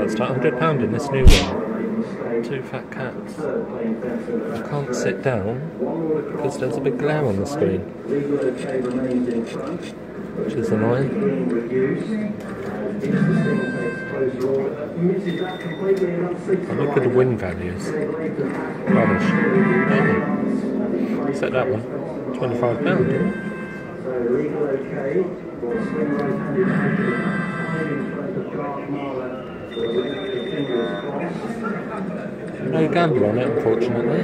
cost £100 in this new one. Two fat cats. I can't sit down because there's a big glare on the screen, which is annoying. And look at the win values. Rubbish. Oh. Set that one. £25. No gamble on it, unfortunately.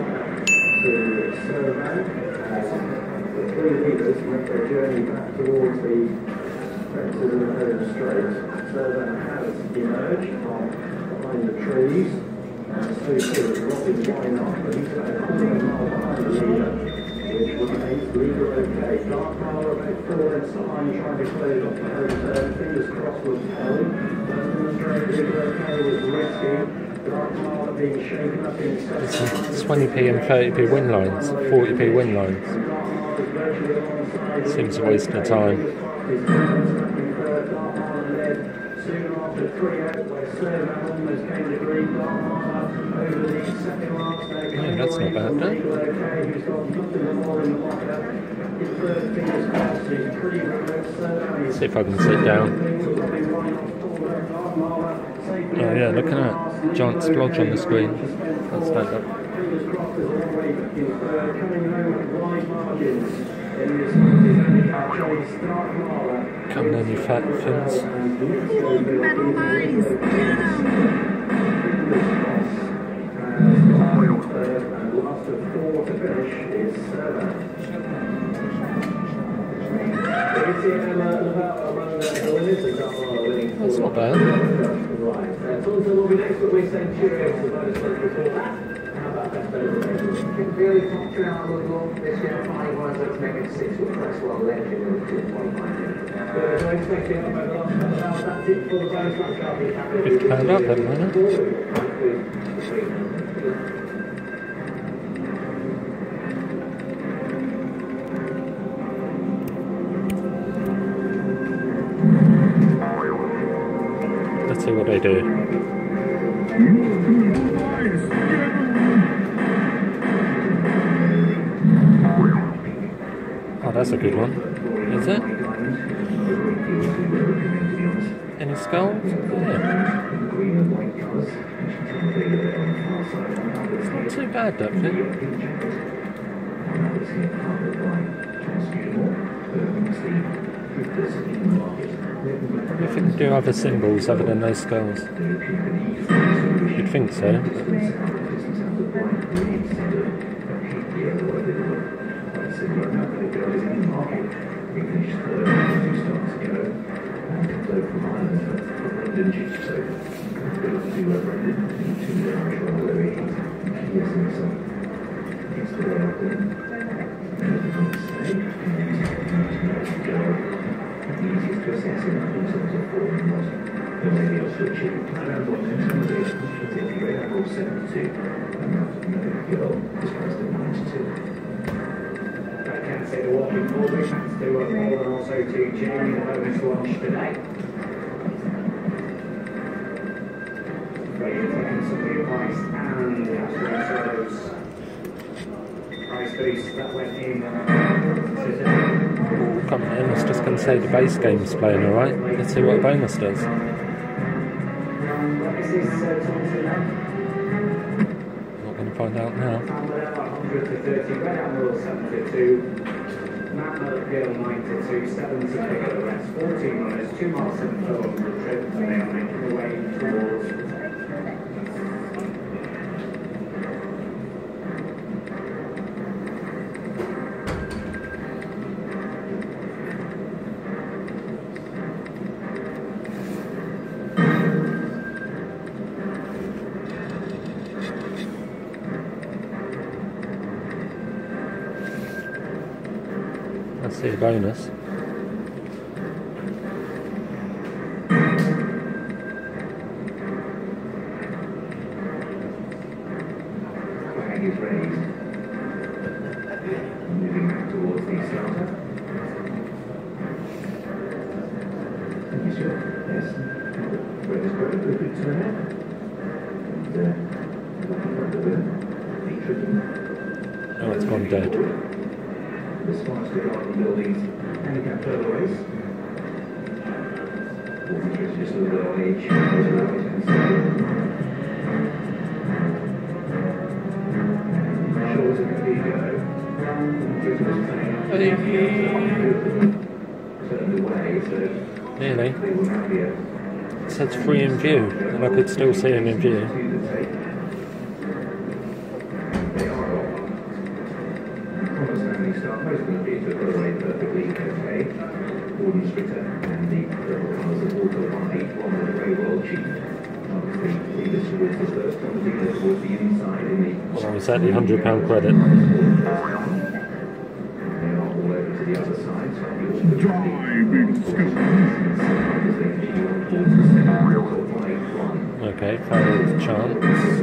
It's 20p and 30p win lines, 40p win lines. Seems a waste of time. Oh, that's not bad, though. See if I can sit down. Oh yeah, look at that. Giant splodge on the screen. Let's stand up. Come on, you fat fins. Metal lines. That's not bad. £50 up at the moment. Let's see what they do. Oh, that's a good one. Is it? Any skulls? Yeah. It's not too bad, that thing. Probably if it can do other symbols other than those skulls. You'd think so. Come on, I was just going to say the base game's playing alright. Let's see what the bonus does. Not going to find out now. Let's see a bonus. Moving back towards the starter. Yes. Good turn. Oh, it's gone dead. The Spice Garden buildings handicap turtleways. Water just a little on each. Shores of Cathedral. Turned away, so Nearly. they will now be It says free in view, and I could still see him in view. to the tape. They are off. Thomas Stanley start most of the theatre are away perfectly okay. Gordon Stritter and the purple colours of Auto 181 with the Grey World Chief. Obviously, leaders towards the first, on the leader towards the inside in the... Well, I was at the £100 credit. They are all over to the other side, so the Driving Okay, foul chance.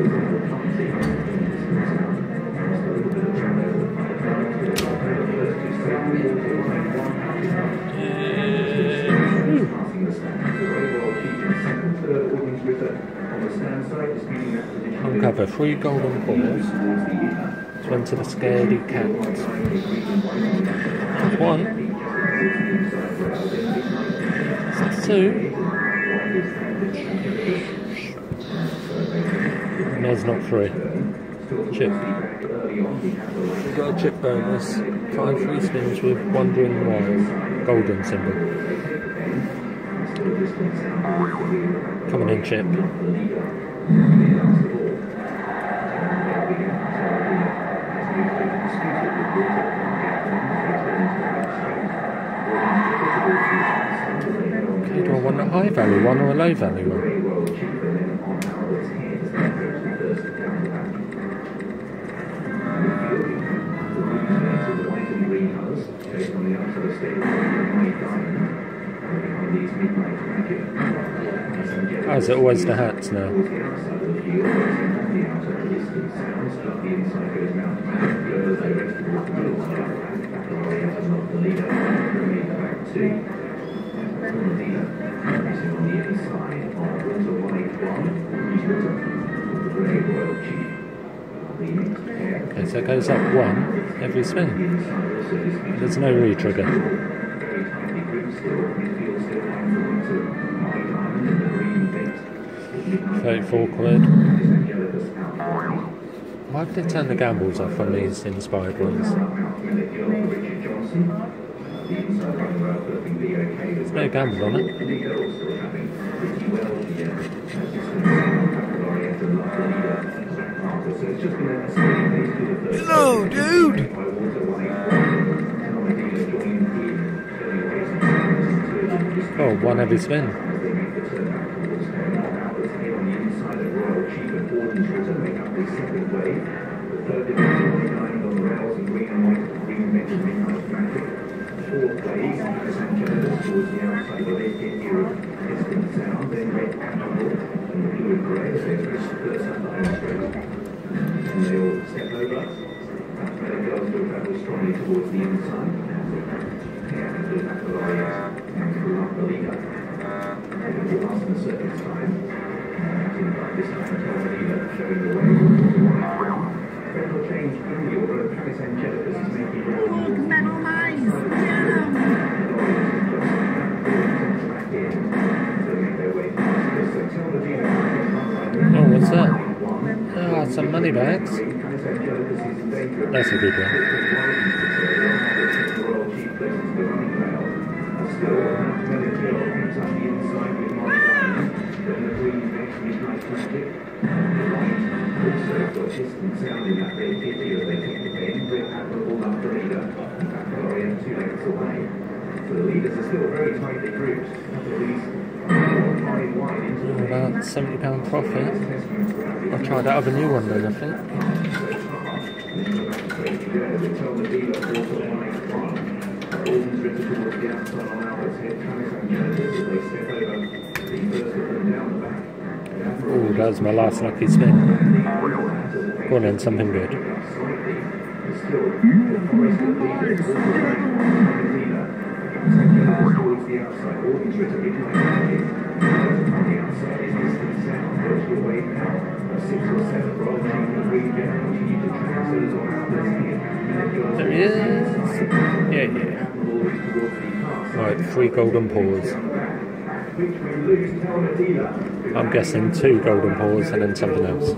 Uncover 3 golden balls. To enter the scaredy cat. That's 1. That's 2. And there's not 3. Chip. We've got a chip bonus. 5 free spins with Wandering Wild. Golden symbol. Coming in chip. Okay, do I want a high value one or a low value one? Oh, is it always the hats now? Okay, so it goes up 1 every spin. There's no re-trigger. 34 quid. Why did they turn the gambles off on these inspired ones? There's no gamble on it. Hello, dude! Oh, 1 every spin. And they all step over. The girls will travel strongly towards the inside. Yeah, and do that for and through up the leader. They will last in the circuit's time. This time, tell the leader, showing the way. Critical change in the order of Travis Angelicus is making the Look, metal mines! to make their way past. So tell the leader. Oh, what's that? Oh, some money bags. That's a good one. The leaders are still very tightly grouped. About £70 profit. I'll try that other new one then, I think. Oh, that was my last lucky spin. Go on then, something good. There he is. Yeah. Right, 3 golden paws. I'm guessing 2 golden paws and then something else.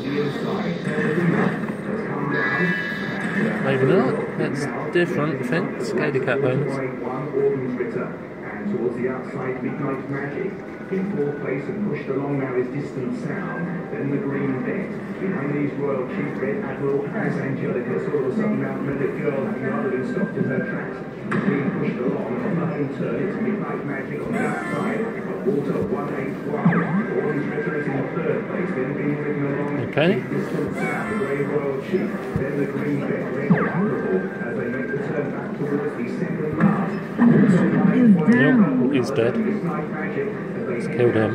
Maybe not. It's different, I think. Scaly cat bones. Towards the outside, Midnight Magic. In 4th place and pushed along now is Distant Sound. Then the Green Bet. Behind these Royal Chief, Red Admiral, Paris Angelica, all of a sudden Mount Medic Girl having rather been stopped in her tracks. Being pushed along on the home turn, it's Midnight Magic on the outside. Water 181. Orange Ritter is in 3rd place, then being ridden along. Okay. Distant Sound, Grey Royal Chief. Then the Green Bet, Red Admiral, as they make the turn back towards the second last. Nope, he's dead. Let's kill him.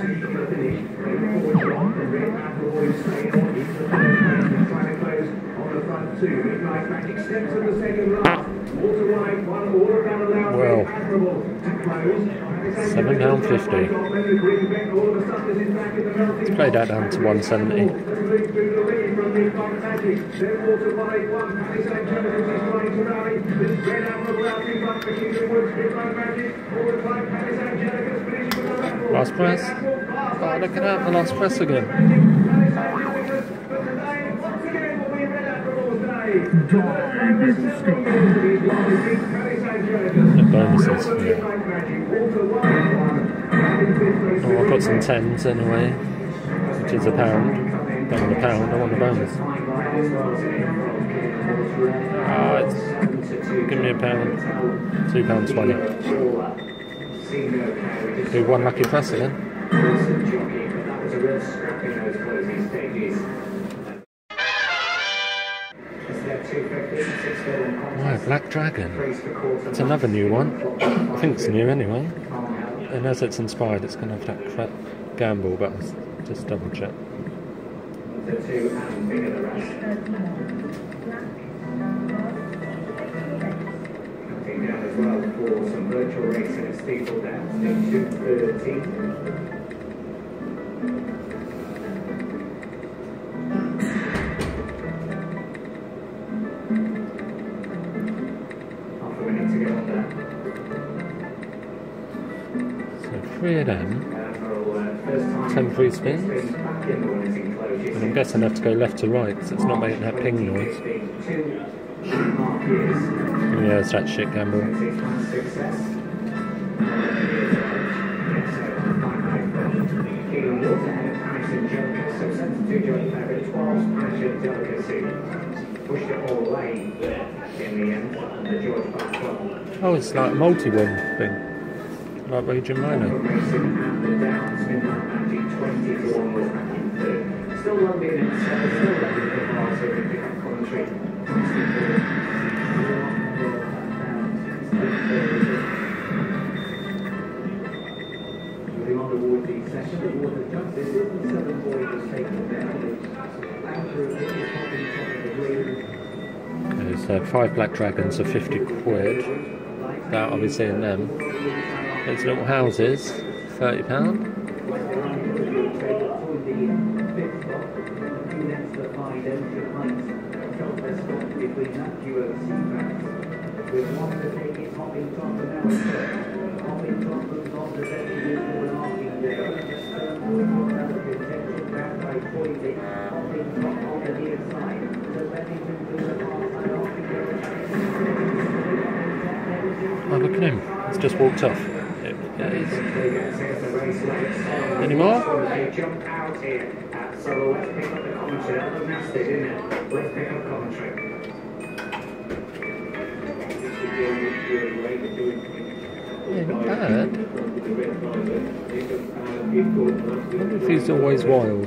Well, £7.50. Let's play that down to 170. Last press. Oh, look at that, the last press again. The bonuses, yeah. Oh, I've got some 10s anyway, which is £1. Don't want £1, I want the bonus. Give me £1. £2.20. Do 1 lucky press again. Oh, Black Dragon. It's another new one. I think it's new anyway. And as it's inspired, it's going to have that crap gamble, but I'll just double check. Down as well for some virtual racing at Steepledowns, 2:30. Half a minute to go on that. So 3 of them, 10 free spins, and I'm guessing I have to go left to right, so it's not making that ping noise. Yeah, it's that shit gamble. Oh, it's like a multi-win thing, like Region Minor. Still London and still London moving on towards the session, the water jump. This is the 7 boy was taken down. There's 5 Black Dragons for 50 quid. That I'll be seeing them. These little houses, £30. With one to take it, hopping top and now it's hopping top moves on to the usual marking there. Back by Boydie, hopping top on the near side. So Bennington to the far side, hopping there. Oh, look at him. He's just walked off. Any more? They jump out here. So let's pick up the commentary. That was nasty, didn't it? Let's pick up commentary. Yeah, not bad. I wonder if he's always wild.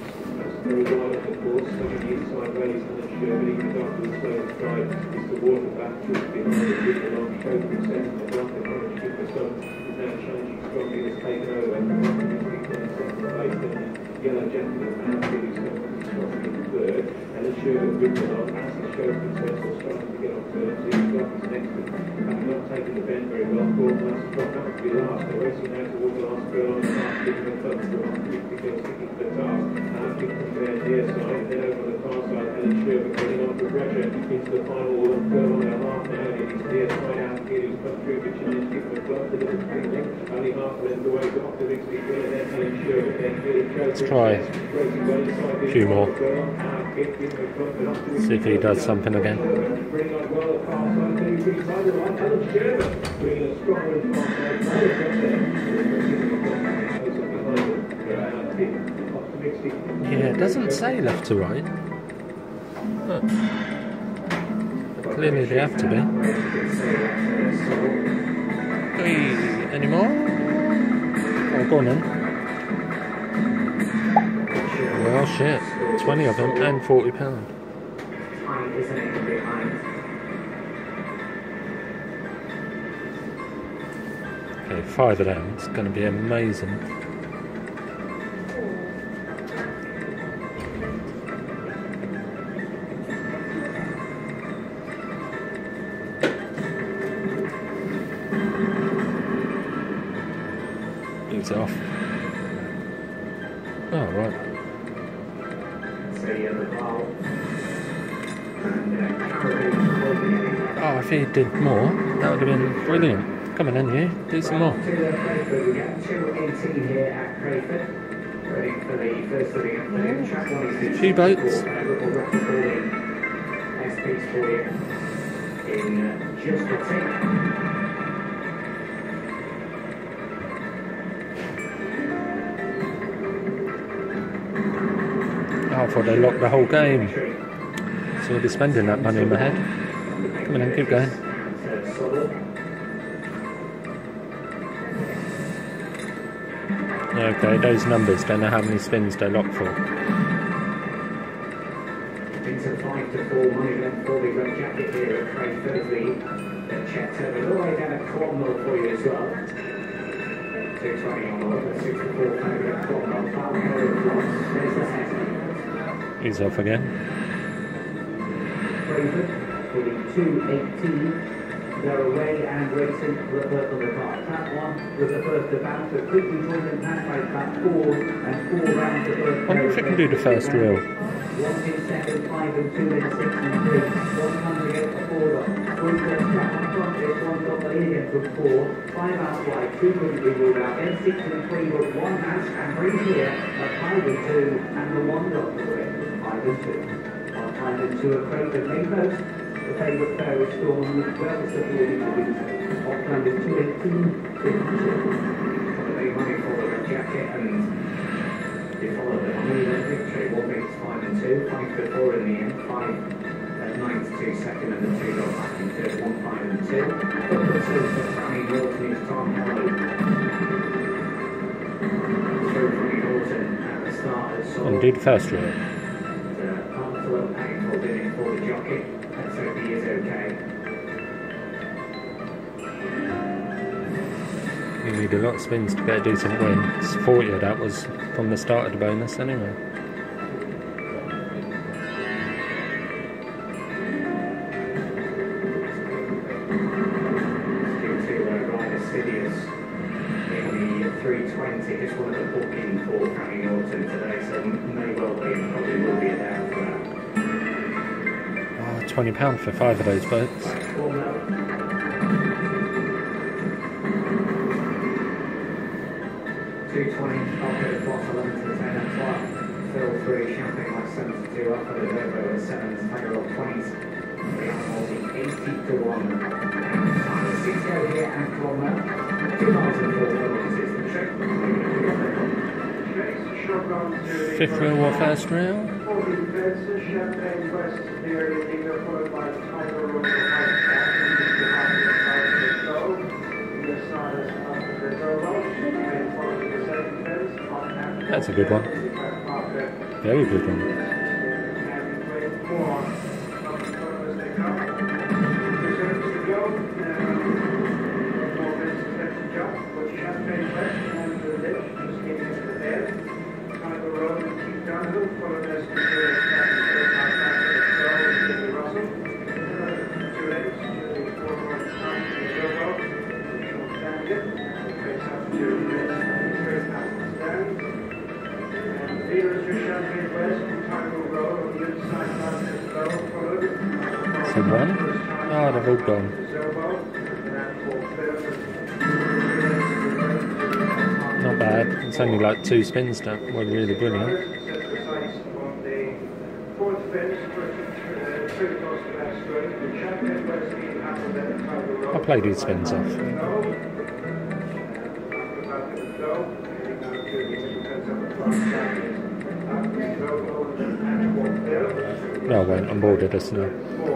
Yellow gentleman third, and the show written on as the show successful starting to get on third, so he's got his next having not taken the bend very well. Gordon has dropped up to be last. They're racing now towards the last girl on the last, giving a third to on 50 girls sticking to the task. Fantastic from their near side. Then over the far side, Alan Sherbert getting on for pressure into the final curve on their half now. It is near side out here who's come through the challenge. Give the club to the cleaning. Only half a length away to optimistic winner. Then Alan Sherbert then Let's try a few more. See if he does something again. Yeah, it doesn't say left to right. But clearly they have to be. Hey, any more? Oh, go on then. Well, shit. 20 of them and £40. Okay, 5 of them. It's going to be amazing. He's off. Oh, right. Oh, if he did more, that would have been brilliant. Come on in, you. Do some more. A few boats. Oh, I thought they locked the whole game. So we'll be spending that money in my head. Come on in, keep going. Okay, those numbers, don't know how many spins they lock for. Into 5 to 4 money then for the red jacket here at Craig Thursday. The check turn all the way down at Cromwell for you as well. 220 on the 6 to 4 favourite at Cromwell. There's the head. He's off again. Craven for the 218. They're away and racing for the first on the card. That one was the first to bounce. So quickly joined in pass by about 4 and 4 rounds the first. I wonder if we can do the first reel. 1 in 7, 5 and 2 in 6 and 3. 100 against the 4 up. 3 4 trap on front. This one's got the lead again from 4. 5 out wide. 2 couldn't be ruled out. Then 6 and 3 was 1 match and 3 here at 5 and 2. And the 1 got the win. 5 and 2. On 5 and 2 at Craven main post. The favourite pair is Storm with well supported to do so. Auckland is 218, 52. The big money for the red jacket and they follow the money then victory. 1 beats 5 and 2, 5 to 4 in the end, 5 at 9 to 2 second and the 2 got back in third, 1 5 and 2. Double 2 for Franny Norton is Tom Hello. Through Franny Norton at the start of the And do the first reel. Arthur painful bidding for the jockey. Let's hope he is okay. You need a lot of spins to get a decent win. It's 40 of that was from the start of the bonus anyway. Due to Ryder Sidious in the 320, just one of the booking for Franny Norton today, so may well be and probably will be there for that. Oh, £20 for 5 of those boats. 220, Alfred Foss 11 to 10 and 12. Phil 3, Champagne like 72, Alfred Adebo at 7, Tiger of 20s. The Animals in 80 to 1. And 6 go here and Cromwell. 2 miles and 4 kilometres is the trick. Fifth reel or first reel? Champagne West near Indigo, followed by Tiger Road. That's a good one. Very good one. Leaders to Champagne West. So one. Oh, they've all gone. Not bad. It's only like 2 spins that were really brilliant. I played with spins off. No, I won't. I'm bored of this now.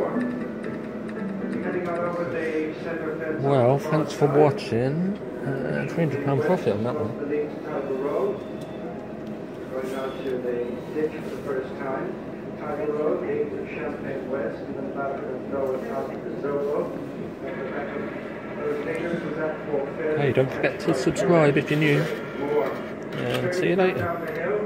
Well, thanks for watching. £300 profit on that one. Going out to the ditch for the first time. Tiger Road, leading to Champagne West, and then back to Dover South to Zobo. Hey, don't forget to subscribe if you're new. And see you later.